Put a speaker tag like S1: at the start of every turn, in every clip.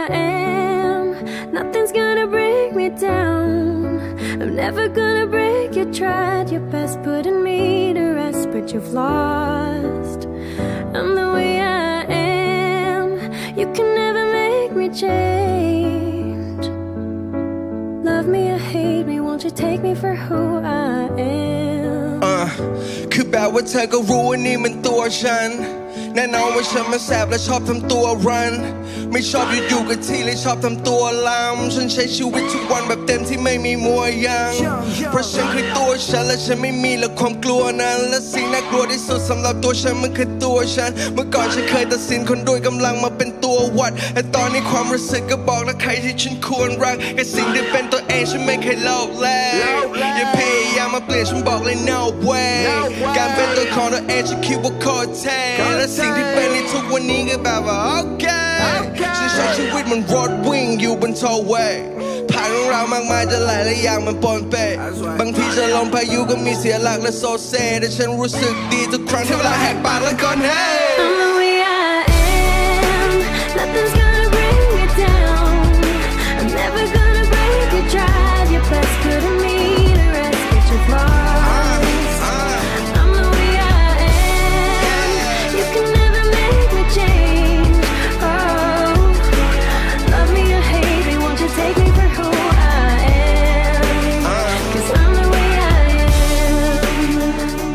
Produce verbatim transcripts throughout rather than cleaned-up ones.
S1: I am. Nothing's gonna bring me down. I'm never gonna break. You tried your best putting me to rest, but you've lost. I'm the way I am. You can never make me change. Love me or hate me, won't you take me for who I am?
S2: uh, คือแบบว่าเธอก็รู้ว่านี่มันตัวฉันแน่นอนว่าฉันมันแสบและชอบทำตัวรันไม่ชอบหยุดอยู่กับที่เลยชอบทำตัวลำฉันใช้ชีวิตทุกวันแบบเต็มที่ไม่มีมัวยังเพราะฉันคือตัวฉันและฉันไม่มีและความกลัวนั้นและสิ่งน่ากลัวที่สุดสำหรับตัวฉันมันคือตัวฉันเมื่อก่อนฉันเคยตัดสินคนด้วยกำลังมาเป็นตัววัดแต่ตอนนี้ความรู้สึกก็บอกแล้วใครที่ฉันควรรักแค่สิ่งที่เป็นตัวเองฉันไม่เคยเล่าแลกอย่าพยายามมาเปลี่ยนฉันบอกเลย no way การเป็นตัวของตัวเองฉันคิดว่าโคตรเท่และสิ่งที่เป็นในทุกวันนี้ก็แบบว่าโอเคฉันใช้ชีวิตมันรถวิ่งอยู่บนโทเวย์ผ่านเรื่องราวมากมายจะหลายหลายอย่างมันปนเปบางทีจะลมพายุก็มีเสียหลักและโซเซแต่ฉันรู้สึกดีทุกครั้งที่เวลาแหกปากและก่อนให้
S1: I'm the way I am. Nothing's gonna bring me down. I'm never gonna break. You tried your best putting me to rest, but you've lost. I'm the way I am. You can never make me change. Oh, love me or hate me, won't you take me for who I am? 'Cause I'm the way I am.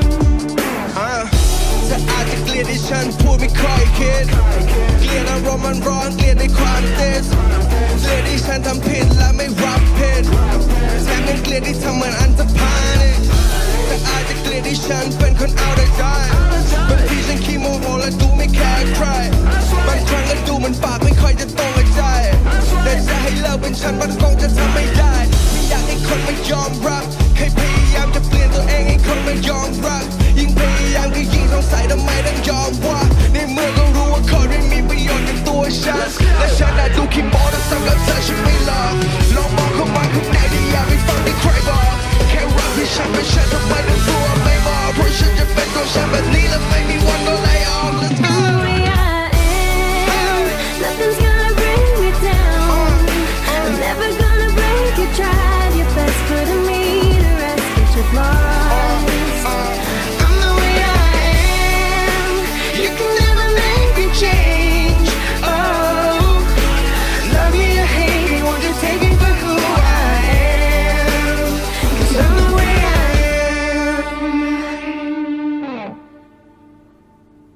S2: เธออาจจะเกลียดที่ฉันพูดไม่ค่อยคิดเกลียดอารมณ์มันร้อนเกลียดในความเต้นเกลียดที่ฉันทำผิด